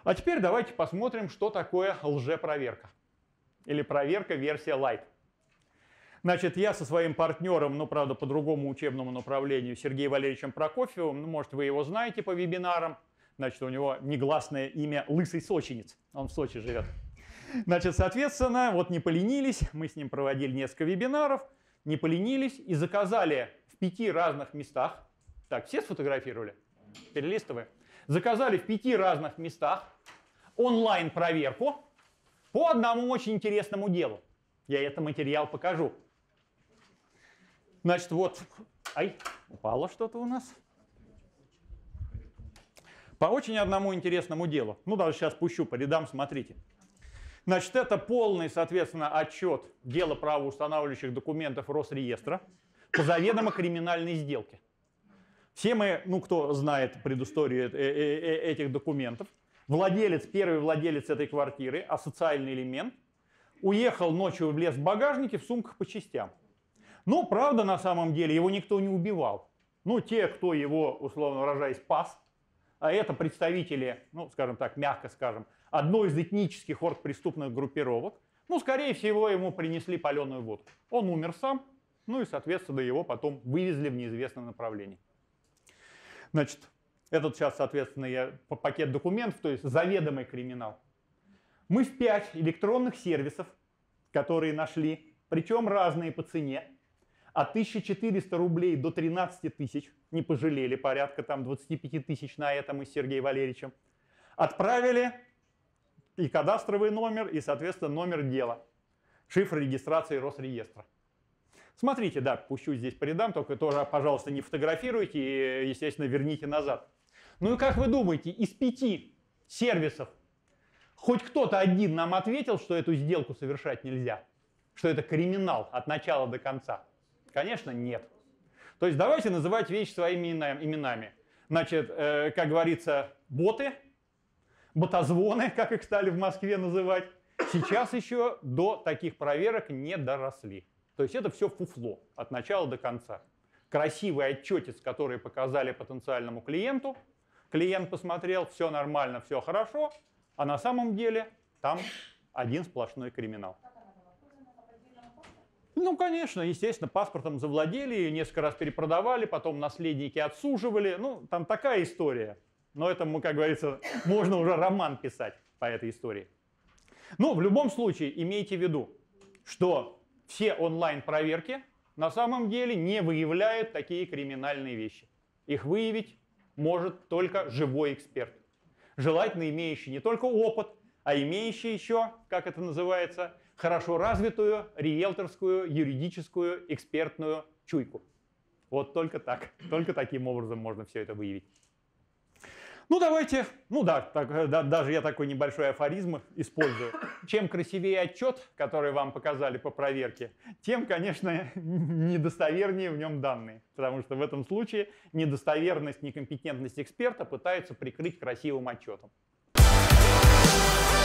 А теперь давайте посмотрим, что такое лжепроверка. Или проверка версия Light. Значит, я со своим партнером, ну, правда, по другому учебному направлению, Сергеем Валерьевичем Прокофьевым, ну, может, вы его знаете по вебинарам, значит, у него негласное имя Лысый Сочинец, он в Сочи живет. Значит, соответственно, вот не поленились, мы с ним проводили несколько вебинаров, не поленились и заказали в 5 разных местах, так, все сфотографировали? Перелистываем. Заказали в 5 разных местах онлайн-проверку по одному очень интересному делу. Я этот материал покажу. Значит, вот, ай, упало что-то у нас. По очень одному интересному делу. Ну, даже сейчас пущу по рядам, смотрите. Значит, это полный, соответственно, отчет дела правоустанавливающих документов Росреестра по заведомо криминальной сделке. Все мы, ну, кто знает предысторию этих документов, первый владелец этой квартиры, асоциальный элемент, уехал ночью в лес в багажнике в сумках по частям. Но, правда, на самом деле его никто не убивал. Ну, те, кто его, условно выражаясь, спас, а это представители, ну, скажем так, мягко скажем, одной из этнических оргпреступных группировок, ну, скорее всего, ему принесли паленую водку. Он умер сам, ну и, соответственно, его потом вывезли в неизвестном направлении. Значит, этот сейчас, соответственно, пакет документов, то есть заведомый криминал. Мы в 5 электронных сервисов, которые нашли, причем разные по цене, от 1400 рублей до 13 тысяч, не пожалели, порядка там 25 тысяч на этом и с Сергеем Валерьевичем, отправили и кадастровый номер, и, соответственно, номер дела, шифр регистрации Росреестра. Смотрите, да, пущу здесь по рядам, только тоже, пожалуйста, не фотографируйте и, естественно, верните назад. Ну и как вы думаете, из 5 сервисов хоть кто-то один нам ответил, что эту сделку совершать нельзя? Что это криминал от начала до конца? Конечно, нет. То есть давайте называть вещи своими именами. Значит, как говорится, боты, ботозвоны, как их стали в Москве называть, сейчас еще до таких проверок не доросли. То есть это все фуфло от начала до конца. Красивый отчетец, который показали потенциальному клиенту. Клиент посмотрел, все нормально, все хорошо, а на самом деле там один сплошной криминал. Ну, конечно, естественно, паспортом завладели, несколько раз перепродавали, потом наследники отсуживали. Ну, там такая история. Но это, как говорится, можно уже роман писать по этой истории. Но в любом случае имейте в виду, что все онлайн-проверки на самом деле не выявляют такие криминальные вещи. Их выявить может только живой эксперт. Желательно имеющий не только опыт, а имеющий еще, как это называется, хорошо развитую риэлторскую, юридическую, экспертную чуйку. Вот только так, только таким образом можно все это выявить. Ну давайте, ну да, даже я такой небольшой афоризм использую. Чем красивее отчет, который вам показали по проверке, тем, конечно, недостовернее в нем данные. Потому что в этом случае недостоверность, некомпетентность эксперта пытаются прикрыть красивым отчетом.